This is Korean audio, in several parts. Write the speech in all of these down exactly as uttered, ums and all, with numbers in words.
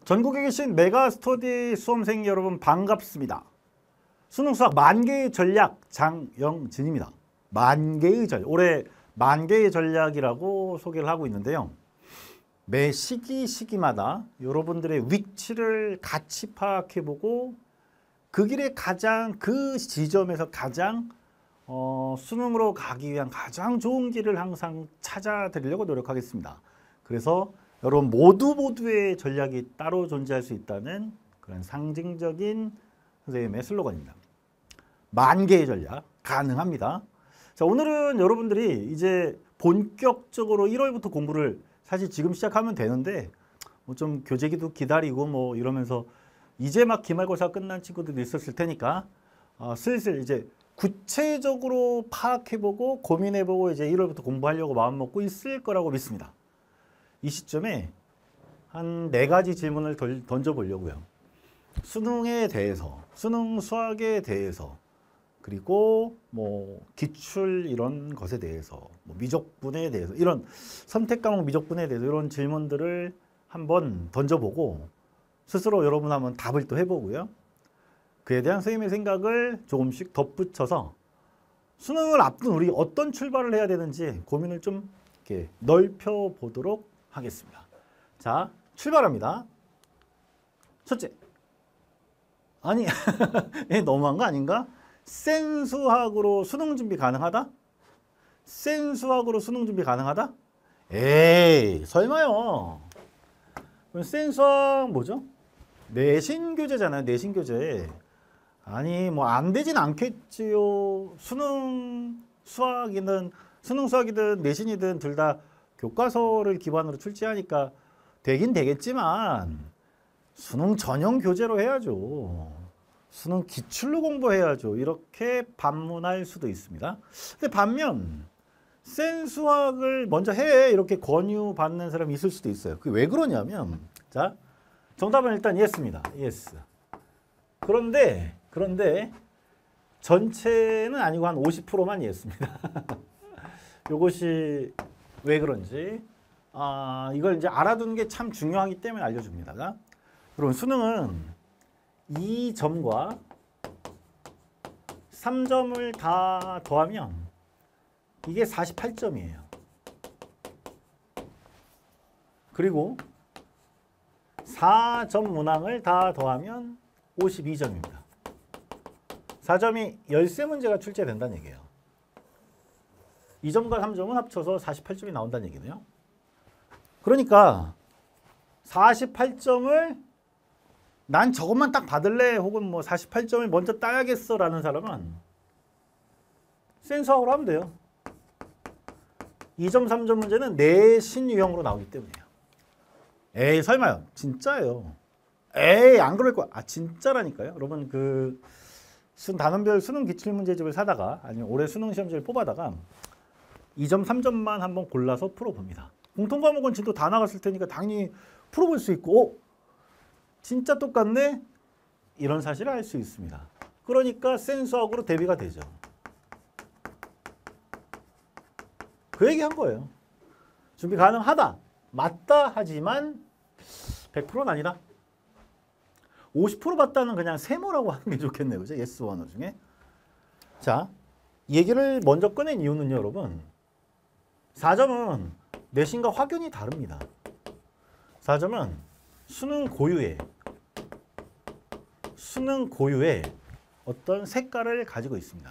전국에 계신 메가스터디 수험생 여러분 반갑습니다. 수능 수학 만개의 전략 장영진입니다. 만개의 전략, 올해 만개의 전략이라고 소개를 하고 있는데요. 매 시기 시기마다 여러분들의 위치를 같이 파악해보고 그 길에 가장 그 지점에서 가장 어, 수능으로 가기 위한 가장 좋은 길을 항상 찾아드리려고 노력하겠습니다. 그래서 여러분 모두 모두의 전략이 따로 존재할 수 있다는 그런 상징적인 선생님의 슬로건입니다. 만 개의 전략 가능합니다. 자, 오늘은 여러분들이 이제 본격적으로 일월부터 공부를 사실 지금 시작하면 되는데 뭐 좀 교재기도 기다리고 뭐 이러면서 이제 막 기말고사 끝난 친구들도 있었을 테니까 어, 슬슬 이제 구체적으로 파악해보고 고민해보고 이제 일월부터 공부하려고 마음먹고 있을 거라고 믿습니다. 이 시점에 한 네 가지 질문을 덜, 던져보려고요. 수능에 대해서, 수능 수학에 대해서, 그리고 뭐 기출 이런 것에 대해서, 뭐 미적분에 대해서, 이런 선택 과목 미적분에 대해서 이런 질문들을 한번 던져보고 스스로 여러분 한번 답을 또 해보고요. 그에 대한 선생님의 생각을 조금씩 덧붙여서 수능을 앞둔 우리 어떤 출발을 해야 되는지 고민을 좀 이렇게 넓혀 보도록 하겠습니다. 자, 출발합니다. 첫째, 아니 너무한 거 아닌가? 센 수학으로 수능 준비 가능하다? 센 수학으로 수능 준비 가능하다? 에이, 설마요. 그럼 센 수학 뭐죠? 내신 교재잖아요. 내신 교재. 아니 뭐 안 되진 않겠지요. 수능 수학이든 수능 수학이든 내신이든 둘 다 교과서를 기반으로 출제하니까 되긴 되겠지만 수능 전형 교재로 해야죠. 수능 기출로 공부해야죠. 이렇게 반문할 수도 있습니다. 근데 반면 센 수학을 먼저 해 이렇게 권유받는 사람이 있을 수도 있어요. 그게 왜 그러냐면 자, 정답은 일단 예스입니다. 예스. 그런데 그런데 전체는 아니고 한 오십 퍼센트만 예스입니다. 이것이 왜 그런지 아, 이걸 이제 알아두는 게 참 중요하기 때문에 알려줍니다. 여러분 수능은 이 점과 삼 점을 다 더하면 이게 사십팔 점이에요. 그리고 사 점 문항을 다 더하면 오십이 점입니다. 사 점이 십삼 문제가 출제된다는 얘기예요. 이 점과 삼 점은 합쳐서 사십팔 점이 나온다는 얘기네요. 그러니까 사십팔 점을 난 저것만 딱 받을래 혹은 뭐 사십팔 점을 먼저 따야겠어 라는 사람은 센 수학으로 하면 돼요. 이 점, 삼 점 문제는 내신 유형으로 나오기 때문이에요. 에이 설마요. 진짜예요. 에이 안 그럴 거야. 아 진짜라니까요. 여러분 그 순 단원별 수능 기출문제집을 사다가 아니면 올해 수능 시험지를 뽑아다가 이 점, 삼 점만 한번 골라서 풀어봅니다. 공통과목은 진도 다 나갔을 테니까 당연히 풀어볼 수 있고 어? 진짜 똑같네? 이런 사실을 알 수 있습니다. 그러니까 센 수학으로 대비가 되죠. 그 얘기 한 거예요. 준비 가능하다. 맞다 하지만 백 퍼센트는 아니다. 오십 퍼센트 맞다는 그냥 세모라고 하는 게 좋겠네요. 그죠? 예스 원어 중에. 자, 이 얘기를 먼저 꺼낸 이유는요, 여러분. 사 점은 내신과 확연히 다릅니다. 사 점은 수능 고유의 수능 고유의 어떤 색깔을 가지고 있습니다.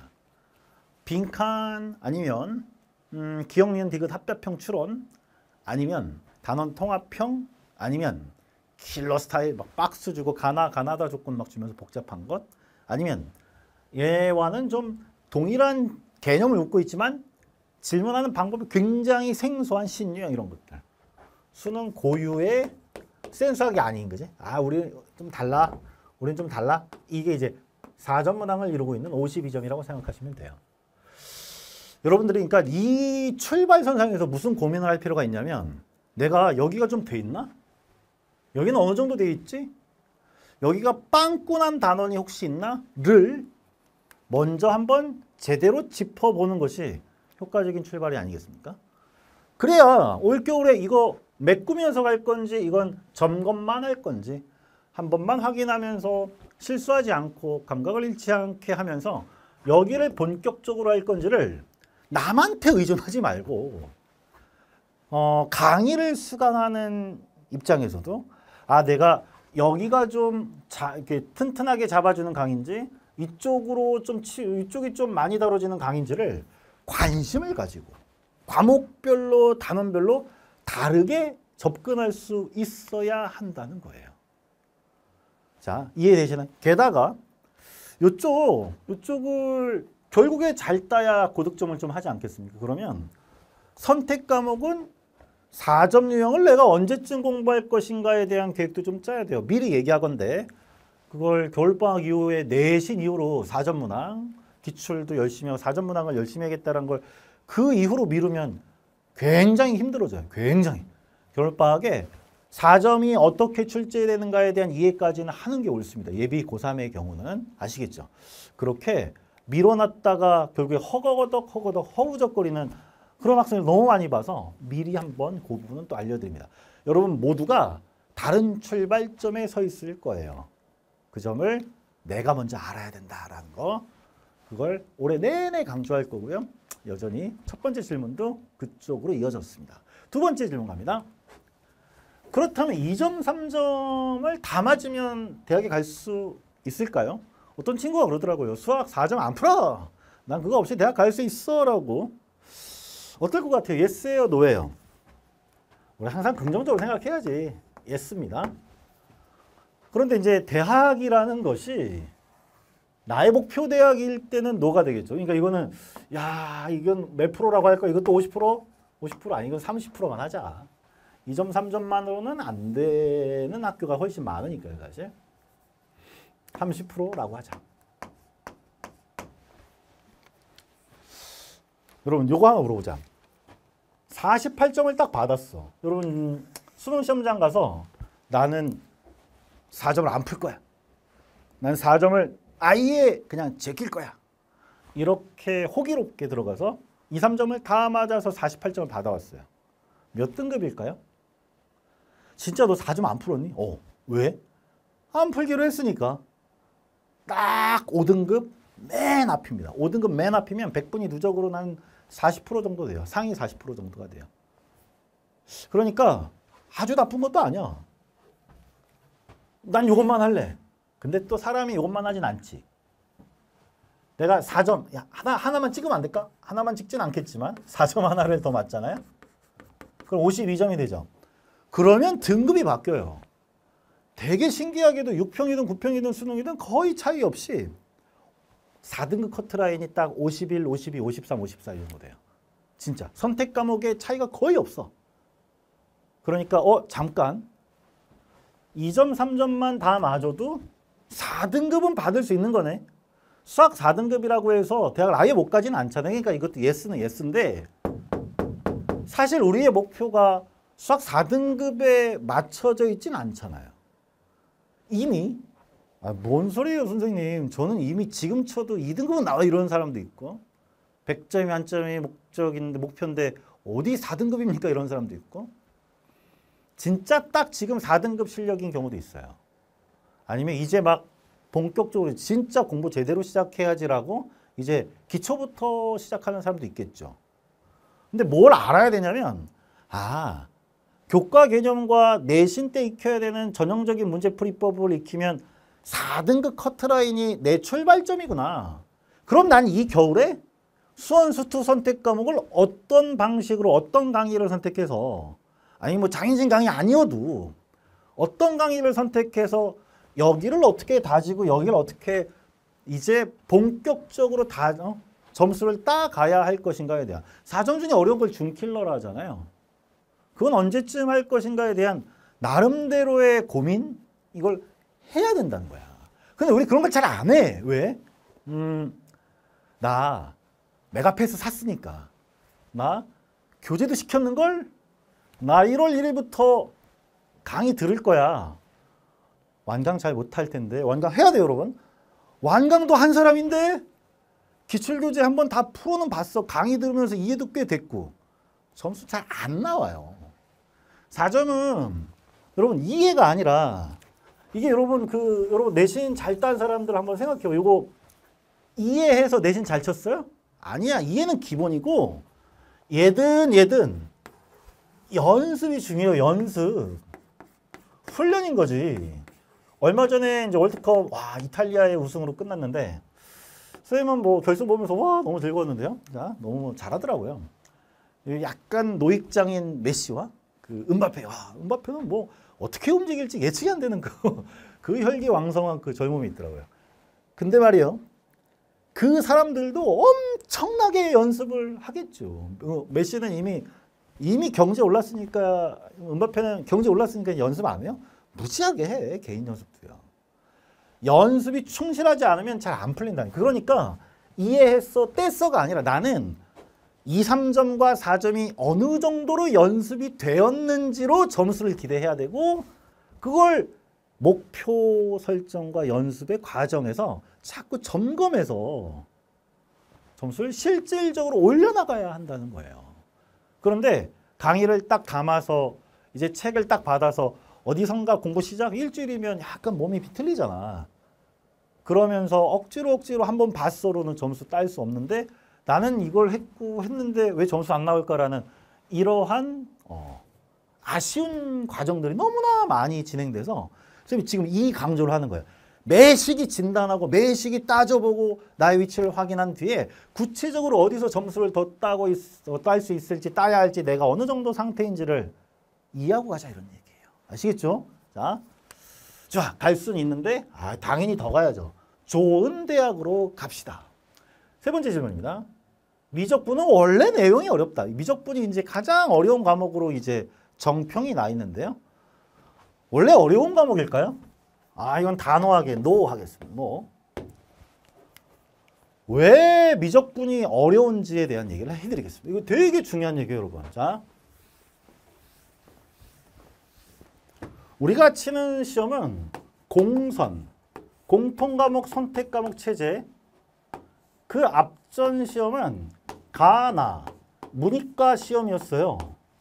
빈칸 아니면 음, 기억, 니은, 디귿 합답형 추론 아니면 단원 통합형 아니면 킬러 스타일 막 박스 주고 가나 가나다 조건 막 주면서 복잡한 것 아니면 얘와는 좀 동일한 개념을 묻고 있지만 질문하는 방법이 굉장히 생소한 신유형 이런 것들. 수능 고유의 센 수학이 아닌 거지. 아, 우리 좀 달라. 우린 좀 달라. 이게 이제 사 점 문항을 이루고 있는 오십이 점이라고 생각하시면 돼요. 여러분들이 그러니까 이 출발선상에서 무슨 고민을 할 필요가 있냐면 내가 여기가 좀 돼 있나? 여기는 어느 정도 돼 있지? 여기가 빵꾸난 단원이 혹시 있나? 를 먼저 한번 제대로 짚어보는 것이 효과적인 출발이 아니겠습니까? 그래야 올겨울에 이거 메꾸면서 갈 건지 이건 점검만 할 건지 한 번만 확인하면서 실수하지 않고 감각을 잃지 않게 하면서 여기를 본격적으로 할 건지를 남한테 의존하지 말고 어, 강의를 수강하는 입장에서도 아 내가 여기가 좀 자, 이렇게 튼튼하게 잡아주는 강의인지 이쪽으로 좀 치, 이쪽이 좀 많이 다뤄지는 강의인지를 관심을 가지고 과목별로 단원별로 다르게 접근할 수 있어야 한다는 거예요. 자, 이해되시나요? 게다가 이쪽, 이쪽을 결국에 잘 따야 고득점을 좀 하지 않겠습니까? 그러면 선택 과목은 사 점 유형을 내가 언제쯤 공부할 것인가에 대한 계획도 좀 짜야 돼요. 미리 얘기하건대 그걸 겨울방학 이후에 내신 이후로 사 점 문항, 기출도 열심히 하고 사 점 문항을 열심히 하겠다는 걸 그 이후로 미루면 굉장히 힘들어져요. 굉장히. 겨울방학에 사 점이 어떻게 출제되는가에 대한 이해까지는 하는 게 옳습니다. 예비 고삼의 경우는 아시겠죠? 그렇게 밀어놨다가 결국에 허거덕 허거덕 허우적거리는 그런 학생을 너무 많이 봐서 미리 한번 그 부분은 또 알려드립니다. 여러분 모두가 다른 출발점에 서 있을 거예요. 그 점을 내가 먼저 알아야 된다라는 거. 그걸 올해 내내 강조할 거고요. 여전히 첫 번째 질문도 그쪽으로 이어졌습니다. 두 번째 질문 갑니다. 그렇다면 이 점, 삼 점을 다 맞으면 대학에 갈 수 있을까요? 어떤 친구가 그러더라고요. 수학 사 점 안 풀어. 난 그거 없이 대학 갈 수 있어 라고. 어떨 것 같아요? 예스예요? 노예요? 우리 항상 긍정적으로 생각해야지. 예스입니다. 그런데 이제 대학이라는 것이 나의 목표 대학일 때는 노가 되겠죠. 그러니까 이거는 야 이건 몇 프로라고 할까? 이것도 오십 퍼센트? 오십 퍼센트 아니 이건 삼십 퍼센트만 하자. 이 점, 삼 점만으로는 안 되는 학교가 훨씬 많으니까요. 사실. 삼십 퍼센트라고 하자. 여러분 요거 하나 물어보자. 사십팔 점을 딱 받았어. 여러분 수능 시험장 가서 나는 사 점을 안 풀 거야. 난 사 점을 아예 그냥 제낄 거야. 이렇게 호기롭게 들어가서 이, 삼 점을 다 맞아서 사십팔 점을 받아왔어요. 몇 등급일까요? 진짜 너 사 점 안 풀었니? 어. 왜? 안 풀기로 했으니까. 딱 오 등급 맨 앞입니다. 오 등급 맨 앞이면 백 분이 누적으로 난 사십 퍼센트 정도 돼요. 상위 사십 퍼센트 정도가 돼요. 그러니까 아주 나쁜 것도 아니야. 난 이것만 할래. 근데 또 사람이 이것만 하진 않지. 내가 사 점, 야, 하나, 하나만 찍으면 안 될까? 하나만 찍진 않겠지만 사 점 하나를 더 맞잖아요. 그럼 오십이 점이 되죠. 그러면 등급이 바뀌어요. 되게 신기하게도 육 평이든 구 평이든 수능이든 거의 차이 없이 사 등급 커트라인이 딱 오십일, 오십이, 오십삼, 오십사 이 정도 돼요. 진짜 선택 과목의 차이가 거의 없어. 그러니까 어 잠깐 이 점, 삼 점만 다 맞아도 사 등급은 받을 수 있는 거네. 수학 사 등급이라고 해서 대학을 아예 못 가지는 않잖아요. 그러니까 이것도 예스는 예스인데 사실 우리의 목표가 수학 사 등급에 맞춰져 있지는 않잖아요. 이미 아, 뭔 소리예요 선생님. 저는 이미 지금 쳐도 이 등급은 나와 이런 사람도 있고 백 점이 만점이 목적인데 목표인데 어디 사 등급입니까 이런 사람도 있고 진짜 딱 지금 사 등급 실력인 경우도 있어요. 아니면 이제 막 본격적으로 진짜 공부 제대로 시작해야지라고 이제 기초부터 시작하는 사람도 있겠죠. 근데 뭘 알아야 되냐면 아 교과 개념과 내신 때 익혀야 되는 전형적인 문제풀이법을 익히면 사 등급 커트라인이 내 출발점이구나. 그럼 난 이 겨울에 수원수투 선택 과목을 어떤 방식으로 어떤 강의를 선택해서 아니 뭐 장인진 강의 아니어도 어떤 강의를 선택해서 여기를 어떻게 다지고 여기를 어떻게 이제 본격적으로 다 어? 점수를 따가야 할 것인가에 대한 사 점 중에 어려운 걸 준킬러라 하잖아요. 그건 언제쯤 할 것인가에 대한 나름대로의 고민 이걸 해야 된다는 거야. 근데 우리 그런 걸 잘 안 해. 왜? 음, 나 메가패스 샀으니까 나 교재도 시켰는걸 나 일월 일일부터 강의 들을 거야. 완강 잘 못할 텐데 완강 해야 돼요 여러분. 완강도 한 사람인데 기출교재 한번 다 풀어는 봤어. 강의 들으면서 이해도 꽤 됐고 점수 잘 안 나와요. 사 점은 여러분 이해가 아니라 이게 여러분 그 여러분 내신 잘 딴 사람들 한번 생각해요. 이거 이해해서 내신 잘 쳤어요? 아니야. 이해는 기본이고 얘든 얘든 연습이 중요해요. 연습. 훈련인 거지. 얼마 전에 이제 월드컵 와 이탈리아의 우승으로 끝났는데 선생님은 뭐 결승 보면서 와 너무 즐거웠는데요. 자, 너무 잘하더라고요. 약간 노익장인 메시와 그 음바페. 와, 음바페는 뭐 어떻게 움직일지 예측이 안 되는 그, 그 혈기왕성한 그 젊음이 있더라고요. 근데 말이요. 그 사람들도 엄청나게 연습을 하겠죠. 메시는 이미 이미 경제 올랐으니까 음바페는 경제 올랐으니까 연습 안 해요? 무지하게 해. 개인 연습도요. 연습이 충실하지 않으면 잘 안 풀린다. 그러니까 이해했어, 뗐어가 아니라 나는 이, 삼 점과 사 점이 어느 정도로 연습이 되었는지로 점수를 기대해야 되고 그걸 목표 설정과 연습의 과정에서 자꾸 점검해서 점수를 실질적으로 올려나가야 한다는 거예요. 그런데 강의를 딱 담아서 이제 책을 딱 받아서 어디선가 공부 시작 일주일이면 약간 몸이 비틀리잖아. 그러면서 억지로 억지로 한번 봤어로는 점수 딸 수 없는데 나는 이걸 했고 했는데 왜 점수 안 나올까라는 이러한 어, 아쉬운 과정들이 너무나 많이 진행돼서 선생님이 지금 이 강조를 하는 거예요. 매 시기 진단하고 매 시기 따져보고 나의 위치를 확인한 뒤에 구체적으로 어디서 점수를 더 따고 딸 수 있을지 따야 할지 내가 어느 정도 상태인지를 이해하고 가자 이런 얘기예요. 아시겠죠? 자, 자, 갈 수는 있는데 아, 당연히 더 가야죠. 좋은 대학으로 갑시다. 세 번째 질문입니다. 미적분은 원래 내용이 어렵다. 미적분이 이제 가장 어려운 과목으로 이제 정평이 나 있는데요. 원래 어려운 과목일까요? 아, 이건 단호하게 노 하겠습니다. 노. 왜 미적분이 어려운지에 대한 얘기를 해드리겠습니다. 이거 되게 중요한 얘기예요, 여러분. 자, 우리가 치는 시험은 공선, 공통과목, 선택과목 체제. 그 앞전 시험은 가나, 문이과 시험이었어요.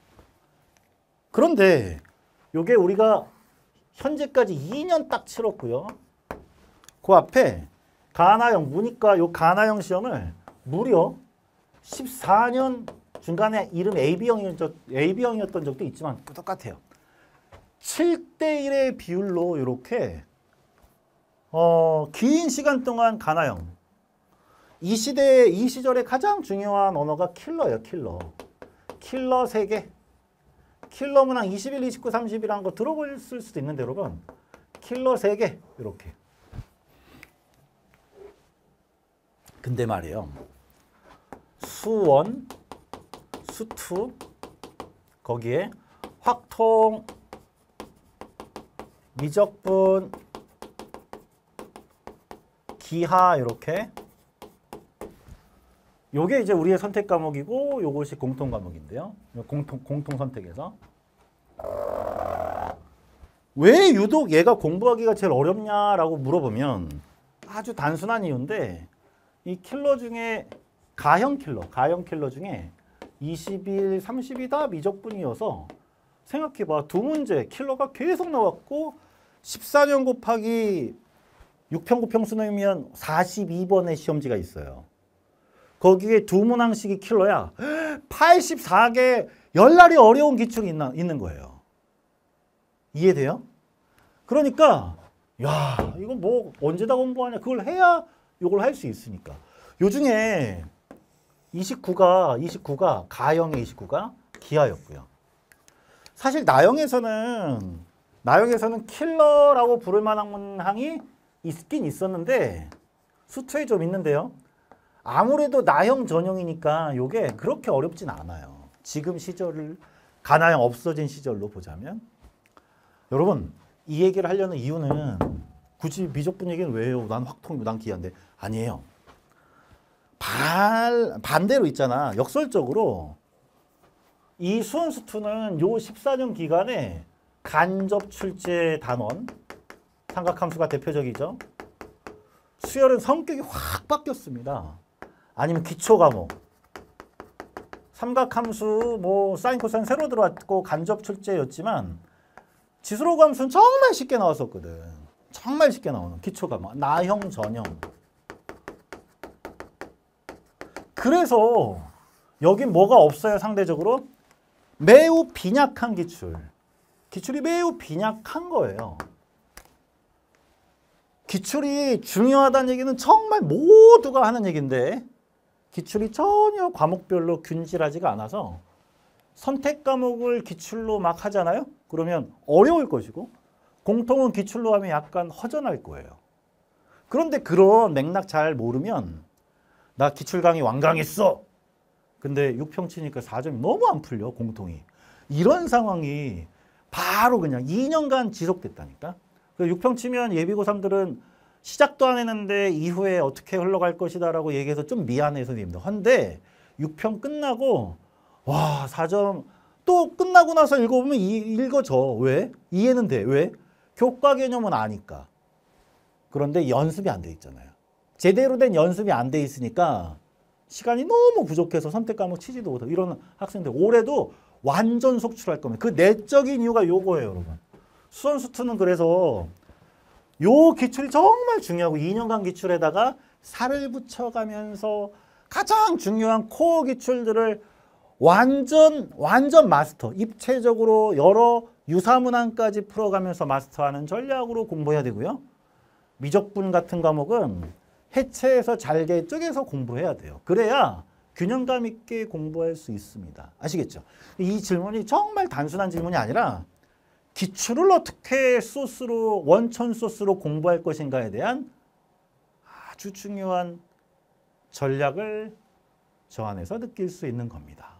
그런데 요게 우리가 현재까지 이 년 딱 치렀고요. 그 앞에 가나형, 문이과 요 가나형 시험을 무려 십사 년 중간에 이름 에이비형이었던, 에이비형이었던 적도 있지만 똑같아요. 칠 대 일의 비율로 이렇게 어, 긴 시간 동안 가나형. 이 시대, 이 시절에 가장 중요한 언어가 킬러예요, 킬러. 킬러 세 개. 킬러 문항 이십일, 이십구, 삼십이라는 거 들어보실 수도 있는데 여러분. 킬러 세 개. 이렇게. 근데 말이에요. 수원, 수투, 거기에 확통, 미적분, 기하 이렇게 요게 이제 우리의 선택 과목이고 요것이 공통 과목인데요. 공통 공통 선택에서 왜 유독 얘가 공부하기가 제일 어렵냐라고 물어보면 아주 단순한 이유인데 이 킬러 중에 가형 킬러, 가형 kil러 중에 이십일, 삼십이 다 미적분이어서 생각해봐. 두 문제 킬러가 계속 나왔고 십사 년 곱하기 육 평, 구 평 수능이면 사십이 번의 시험지가 있어요. 거기에 두 문항씩이 킬러야. 팔십사 개 열날이 어려운 기출이 있나, 있는 거예요. 이해돼요? 그러니까 야 이거 뭐 언제다 공부하냐. 그걸 해야 이걸 할 수 있으니까. 요 중에 이십구가 이십구가 가형의 이십구가 기하였고요. 사실 나형에서는 나형에서는 킬러라고 부를 만한 문항이 있긴 있었는데 수투에 좀 있는데요. 아무래도 나형 전형이니까 이게 그렇게 어렵진 않아요. 지금 시절을 가나형 없어진 시절로 보자면 여러분 이 얘기를 하려는 이유는 굳이 미적분 얘기는 왜 해요? 난 확통이고 난 기하인데 아니에요. 발, 반대로 있잖아. 역설적으로 이 수원수투는 요 십사 년 기간에 간접 출제 단원 삼각함수가 대표적이죠. 수열은 성격이 확 바뀌었습니다. 아니면 기초 과목 삼각함수 뭐 사인 코사인 세로 들어왔고 간접 출제였지만 지수로 함수는 정말 쉽게 나왔었거든. 정말 쉽게 나오는 기초가 막 나형 전형. 그래서 여긴 뭐가 없어요 상대적으로? 매우 빈약한 기출. 기출이 매우 빈약한 거예요. 기출이 중요하다는 얘기는 정말 모두가 하는 얘기인데 기출이 전혀 과목별로 균질하지가 않아서 선택 과목을 기출로 막 하잖아요. 그러면 어려울 것이고 공통은 기출로 하면 약간 허전할 거예요. 그런데 그런 맥락 잘 모르면 나 기출 강의 완강했어. 근데 육 평 치니까 사 점이 너무 안 풀려 공통이. 이런 상황이 바로 그냥 이 년간 지속됐다니까. 육 평 치면 예비고 삼들은 시작도 안 했는데 이후에 어떻게 흘러갈 것이다 라고 얘기해서 좀 미안해 선생님들. 한데 육 평 끝나고 와 사 점 또 끝나고 나서 읽어보면 이, 읽어져. 왜? 이해는 돼. 왜? 교과 개념은 아니까. 그런데 연습이 안 돼 있잖아요. 제대로 된 연습이 안 돼 있으니까 시간이 너무 부족해서 선택 과목 치지도 못하고 이런 학생들 올해도 완전 속출할 겁니다. 그 내적인 이유가 요거예요, 여러분. 수원수투는 그래서 요 기출이 정말 중요하고 이 년간 기출에다가 살을 붙여가면서 가장 중요한 코어 기출들을 완전 완전 마스터, 입체적으로 여러 유사문항까지 풀어가면서 마스터하는 전략으로 공부해야 되고요. 미적분 같은 과목은 해체해서 잘게 쪼개서 공부해야 돼요. 그래야 균형감 있게 공부할 수 있습니다. 아시겠죠? 이 질문이 정말 단순한 질문이 아니라 기출을 어떻게 소스로 원천 소스로 공부할 것인가에 대한 아주 중요한 전략을 저 안에서 느낄 수 있는 겁니다.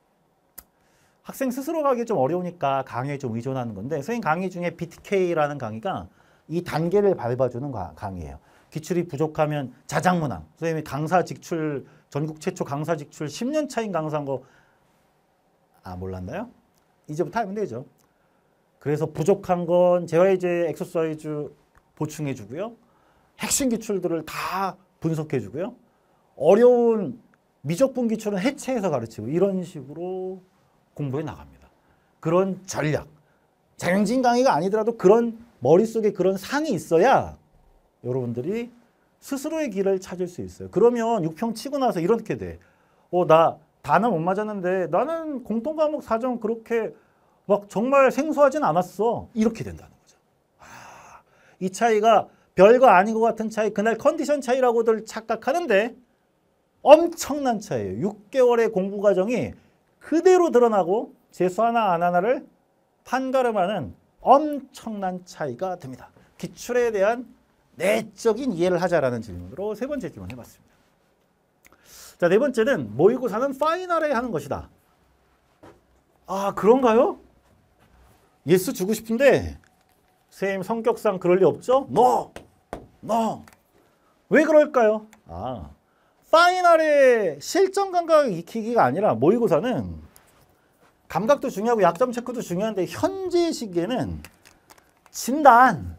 학생 스스로 가기 좀 어려우니까 강의에 좀 의존하는 건데 선생님 강의 중에 비티케이라는 강의가 이 단계를 밟아주는 강의예요. 기출이 부족하면 자작문항. 선생님이 강사 직출 전국 최초 강사 직출 십 년 차인 강사인 거 아 몰랐나요? 이제부터 알면 되죠. 그래서 부족한 건 재화의제 엑서사이즈 보충해 주고요. 핵심 기출들을 다 분석해 주고요. 어려운 미적분 기출은 해체해서 가르치고 이런 식으로 공부해 나갑니다. 그런 전략. 자격증 강의가 아니더라도 그런 머릿속에 그런 상이 있어야 여러분들이 스스로의 길을 찾을 수 있어요. 그러면 육 평 치고 나서 이렇게 돼. 어, 나 단어 못 맞았는데 나는 공통과목 사 점 그렇게 막 정말 생소하진 않았어. 이렇게 된다는 거죠. 아, 이 차이가 별거 아닌 것 같은 차이, 그날 컨디션 차이라고들 착각하는데 엄청난 차이예요. 육 개월의 공부 과정이 그대로 드러나고 재수 하나 안 하나를 판가름하는 엄청난 차이가 됩니다. 기출에 대한 내적인 이해를 하자라는 질문으로 세 번째 질문 해봤습니다. 자, 네 번째는 모의고사는 파이널에 하는 것이다. 아, 그런가요? 예스 주고 싶은데 선생님 성격상 그럴 리 없죠? No! No! 왜 그럴까요? 아, 파이널에 실전 감각을 익히기가 아니라 모의고사는 감각도 중요하고 약점 체크도 중요한데 현재 시기에는 진단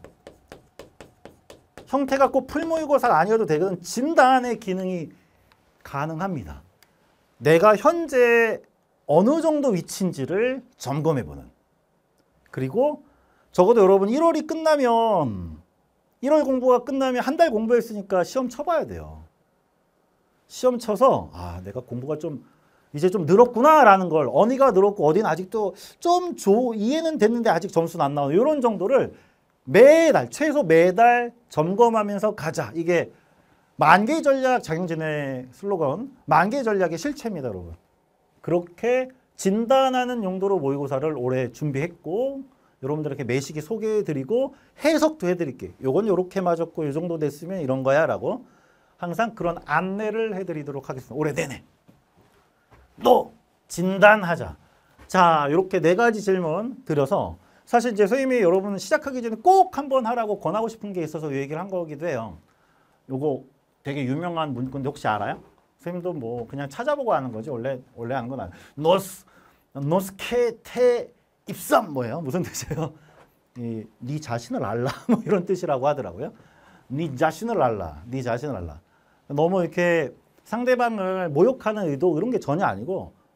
형태가 꼭 풀모의고사가 아니어도 되거든. 진단의 기능이 가능합니다. 내가 현재 어느 정도 위치인지를 점검해보는. 그리고 적어도 여러분 일월이 끝나면 일월 공부가 끝나면 한 달 공부했으니까 시험 쳐봐야 돼요. 시험 쳐서 아 내가 공부가 좀 이제 좀 늘었구나 라는 걸 어디가 늘었고 어디는 아직도 좀 조, 이해는 됐는데 아직 점수는 안 나오는 이런 정도를 매달 최소 매달 점검하면서 가자. 이게 만개의 전략 장영진의 슬로건 만개의 전략의 실체입니다. 여러분. 그렇게 진단하는 용도로 모의고사를 올해 준비했고 여러분들에게 매시기 소개해드리고 해석도 해드릴게요. 요건 요렇게 맞았고 요 정도 됐으면 이런 거야 라고 항상 그런 안내를 해드리도록 하겠습니다. 올해 내내. 또 진단하자. 자, 이렇게 네 가지 질문 드려서 사실 이제 선생님이 여러분 시작하기 전에 꼭 한번 하라고 권하고 싶은 게 있어서 이 얘기를 한 거기도 해요. 요거 되게 유명한 문구인데 혹시 알아요? 선생님도 뭐 그냥 찾아보고 하는 거지. 원래 원래 하는 건 아니에요. 노스 노스케테 입삼 뭐예요? 무슨 뜻이에요? 이, 네 자신을 알라 뭐 이런 뜻이라고 하더라고요. 네 자신을 알라, 네 자신을 알라. 너무 이렇게 상대방을 모욕하는 의도 이런 게 전혀 아니고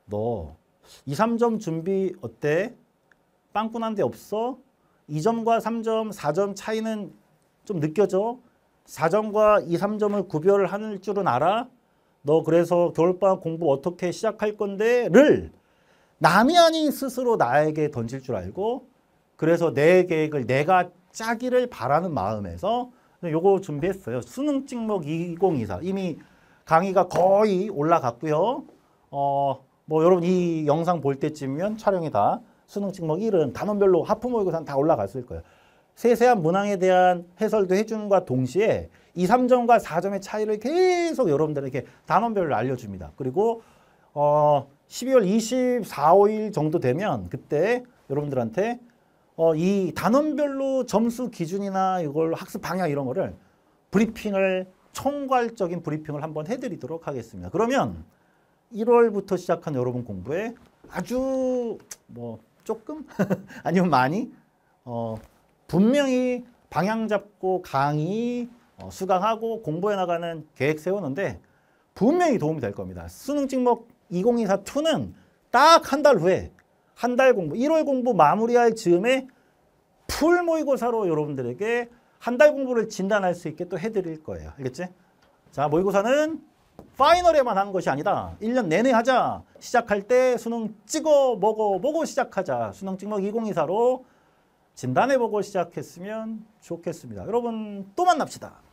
너 이, 삼 점 준비 어때? 빵꾸난 데 없어? 이 점과 삼 점, 사 점 차이는 좀 느껴져? 사 점과 이, 삼 점을 구별을 할 줄은 알아? 너 그래서 겨울방학 공부 어떻게 시작할 건데? 를 남이 아닌 스스로 나에게 던질 줄 알고 그래서 내 계획을 내가 짜기를 바라는 마음에서 요거 준비했어요. 수능 찍목 이천이십사 이미 강의가 거의 올라갔고요. 어, 뭐 여러분 이 영상 볼 때쯤이면 촬영이 다 수능 찍목 일은 단원별로 하프 모의고사는 다 올라갔을 거예요. 세세한 문항에 대한 해설도 해주는과 동시에 이, 삼 점과 사 점의 차이를 계속 여러분들에게 단원별로 알려줍니다. 그리고 어, 십이월 이십사, 오일 정도 되면 그때 여러분들한테 어, 이 단원별로 점수 기준이나 이걸 학습 방향 이런 거를 브리핑을 총괄적인 브리핑을 한번 해드리도록 하겠습니다. 그러면 일월부터 시작한 여러분 공부에 아주 뭐 조금 아니면 많이 어, 분명히 방향 잡고 강의 어, 수강하고 공부해 나가는 계획 세우는데 분명히 도움이 될 겁니다. 수능 찍목 이천이십사 이는 딱 한 달 후에 한 달 공부, 일월 공부 마무리할 즈음에 풀 모의고사로 여러분들에게 한 달 공부를 진단할 수 있게 또 해드릴 거예요. 알겠지? 자, 모의고사는 파이널에만 한 것이 아니다. 일 년 내내 하자. 시작할 때 수능 찍어 먹어 보고 시작하자. 수능 찍목 이천이십사로 진단해보고 시작했으면 좋겠습니다. 여러분 또 만납시다.